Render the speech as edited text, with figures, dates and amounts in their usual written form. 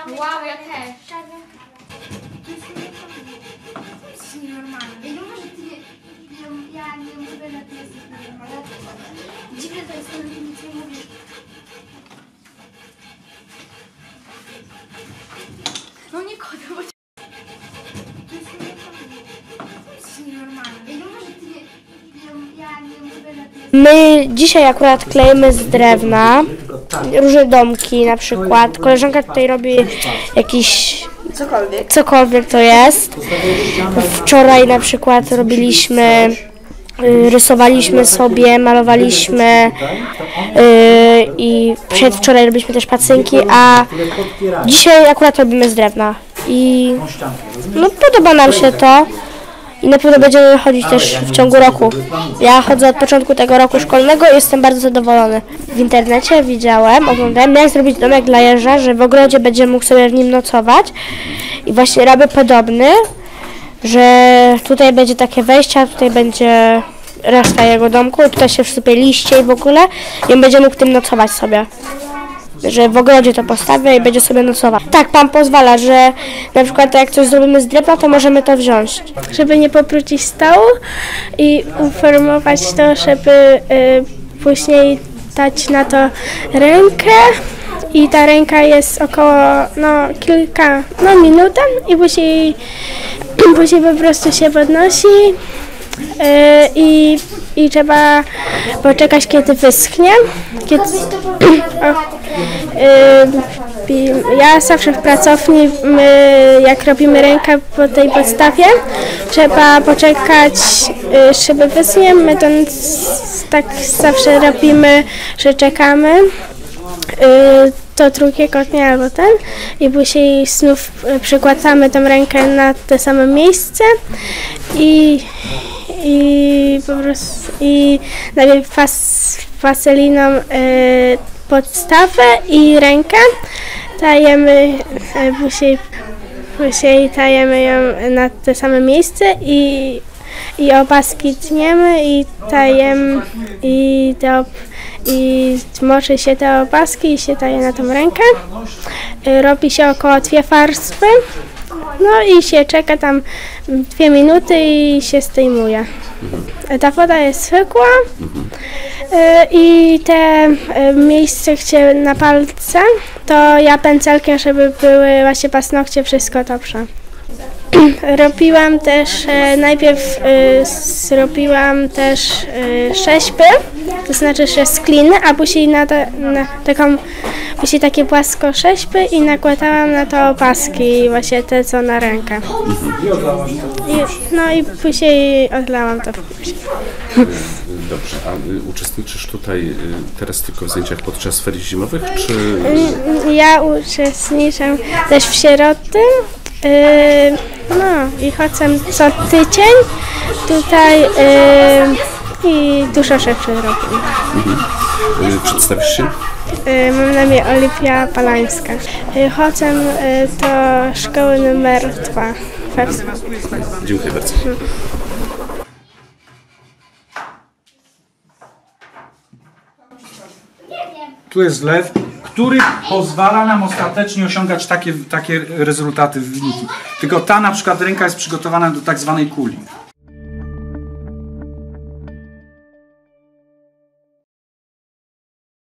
Wow, ja też. To jest nienormalne. Ja mówię, że ty ja nie mówię, że ty jesteś nienormalna. Dziwne to jest, że ty nic nie mówisz. No nie kodę, bo... To jest nienormalne. Ja mówię, że ty ja nie mówię, że ty jesteś... My dzisiaj akurat klejemy z drewna różne domki na przykład. Koleżanka tutaj robi jakiś cokolwiek to jest. Wczoraj na przykład robiliśmy, rysowaliśmy sobie, malowaliśmy i przedwczoraj robiliśmy też pacynki, a dzisiaj akurat robimy z drewna. I no, podoba nam się to. I na pewno będziemy chodzić też w ciągu roku. Ja chodzę od początku tego roku szkolnego i jestem bardzo zadowolony. W internecie oglądałem, jak zrobić domek dla jeża, że w ogrodzie będzie mógł sobie w nim nocować. I właśnie robię podobny, że tutaj będzie takie wejście, a tutaj będzie reszta jego domku. I tutaj się wsypie liście i w ogóle. I on będzie mógł w tym nocować sobie. Że w ogrodzie to postawię i będzie sobie nocować. Tak, pan pozwala, że na przykład jak coś zrobimy z drewna, to możemy to wziąć. Żeby nie poprócić stołu i uformować to, żeby później dać na to rękę. I ta ręka jest około kilka minut i później po prostu się podnosi i trzeba poczekać, kiedy wyschnie. Ja zawsze w pracowni, jak robimy rękę po tej podstawie, trzeba poczekać, żeby wyschnie. My to tak zawsze robimy, że czekamy do drugiego dnia albo i później znów przykładamy tą rękę na to samo miejsce i po prostu najpierw waseliną podstawę i rękę dajemy, później dajemy ją na to samo miejsce i opaski tniemy i dajemy i moczy się te opaski i się daje na tą rękę. Robi się około 2 warstwy. No i się czeka tam 2 minuty i się zdejmuje. Ta woda jest zwykła i te miejsce, gdzie na palce, to ja pędzelkiem, żeby były właśnie paznokcie, wszystko dobrze. Robiłam też, najpierw zrobiłam też rzeźby, to znaczy, że z gliny, a później później takie płasko rzeźby i nakładałam na to opaski, właśnie te co na rękę. I później odlałam to w piór. Dobrze, a uczestniczysz tutaj teraz tylko w zajęciach podczas ferii zimowych, czy...? Ja uczestniczę też w sieroty. I chodzę co tydzień tutaj i dużo rzeczy robię. Przedstawisz się? Mam na imię Oliwia Palańska. Chodzę do szkoły numer 2. Dziękuję bardzo. Tu jest zlew, który pozwala nam ostatecznie osiągać takie rezultaty, wyniki. Tylko ta na przykład ręka jest przygotowana do tak zwanej kuli.